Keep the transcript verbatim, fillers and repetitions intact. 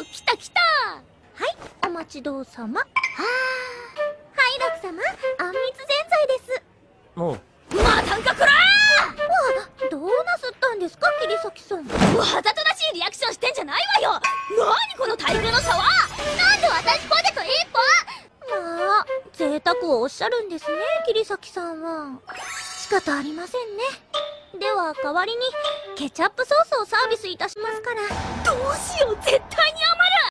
お、来た来た。 はい、お待ちどうさま。はあ、はい、楽様、あんみつぜんざいです。 おう。 またんかこらー！わ、どうなすったんですか、桐崎さん。 わざとらしいリアクションしてんじゃないわよ。なにこの待遇の差は。 なんで私ポテト一本。まあ、贅沢をおっしゃるんですね、桐崎さんは。仕方ありませんね。では代わりにケチャップソースをサービスいたしますから。 どうしよう、絶対に余る。